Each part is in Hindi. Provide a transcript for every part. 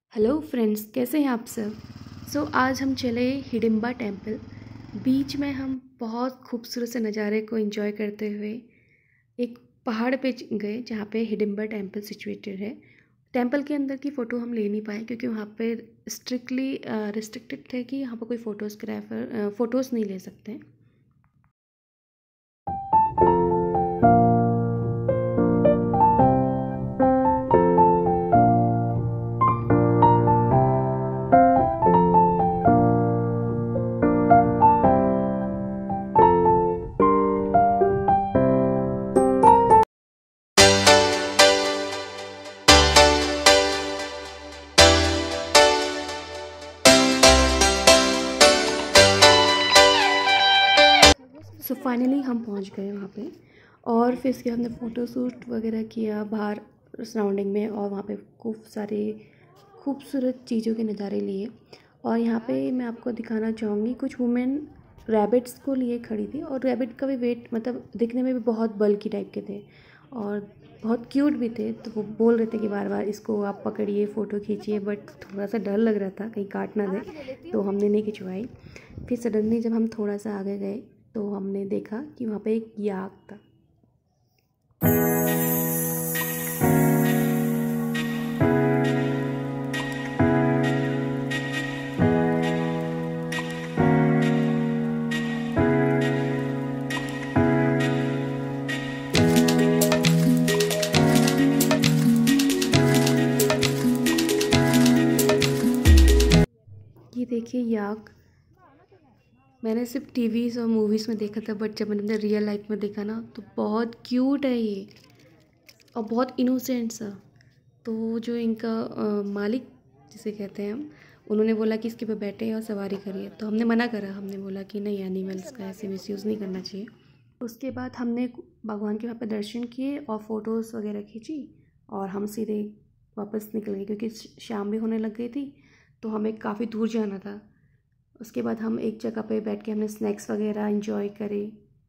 हेलो फ्रेंड्स, कैसे हैं आप सब। आज हम चले हिडिंबा टेम्पल। बीच में हम बहुत खूबसूरत से नज़ारे को एंजॉय करते हुए एक पहाड़ पे गए जहाँ पे हिडिंबा टेम्पल सिचुएटेड है। टेम्पल के अंदर की फ़ोटो हम ले नहीं पाए क्योंकि वहाँ पे स्ट्रिक्टली रिस्ट्रिक्टेड थे कि यहाँ पर कोई फ़ोटोज़ नहीं ले सकते हैं। फाइनली हम पहुंच गए वहाँ पे और फिर इसके हमने फ़ोटोशूट वगैरह किया बाहर सराउंडिंग में, और वहाँ पे खूब सारे खूबसूरत चीज़ों के नज़ारे लिए। और यहाँ पे मैं आपको दिखाना चाहूँगी, कुछ वुमेन रैबिट्स को लिए खड़ी थी और रैबिट का भी वेट मतलब दिखने में भी बहुत बल्कि टाइप के थे और बहुत क्यूट भी थे। तो वो बोल रहे थे कि बार बार इसको आप पकड़िए, फ़ोटो खींचिए, बट थोड़ा सा डर लग रहा था कहीं काट ना दे, तो हमने नहीं खिंचवाई। फिर सडनली जब हम थोड़ा सा आगे गए तो हमने देखा कि वहाँ पे एक याक था। ये देखिए याक, मैंने सिर्फ टीवीज़ और मूवीज़ में देखा था, बट जब मैंने अपने रियल लाइफ में देखा ना तो बहुत क्यूट है ये और बहुत इनोसेंट सा। तो जो इनका मालिक जिसे कहते हैं हम, उन्होंने बोला कि इसके पे बैठे और सवारी करिए, तो हमने मना करा। हमने बोला कि नहीं, एनिमल्स का ऐसे मिसयूज़ नहीं करना चाहिए। उसके बाद हमने भगवान के वहाँ पे दर्शन किए और फ़ोटोज़ वगैरह खींची और हम सीधे वापस निकल गए क्योंकि शाम भी होने लग गई थी, तो हमें काफ़ी दूर जाना था। उसके बाद हम एक जगह पे बैठ के हमने स्नैक्स वगैरह एंजॉय करे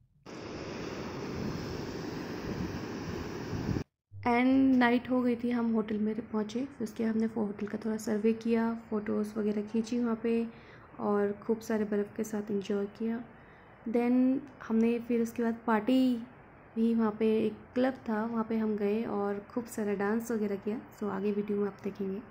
एंड नाइट हो गई थी। हम होटल में पहुँचे, फिर उसके बाद हमने होटल का थोड़ा सर्वे किया, फ़ोटोज़ वगैरह खींची वहाँ पे और खूब सारे बर्फ़ के साथ एंजॉय किया। देन हमने फिर उसके बाद पार्टी भी, वहाँ पे एक क्लब था, वहाँ पे हम गए और खूब सारा डांस वगैरह किया। आगे वीडियो में आप देखेंगे।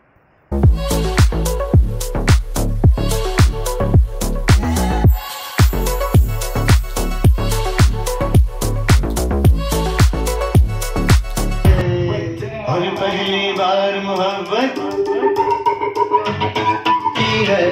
पहली बार मोहब्बत की है।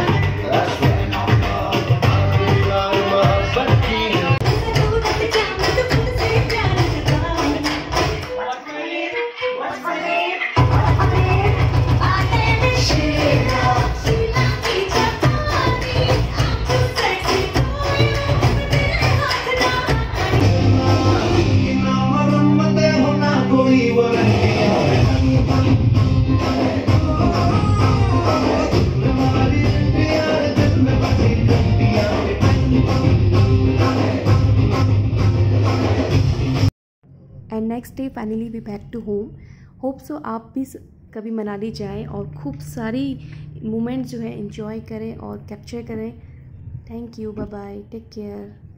And next day finally we back to home. Hope so आप भी कभी मनाली जाएं और खूब सारी मोमेंट्स जो है एंजॉय करें और कैप्चर करें। Thank you, bye bye, take care.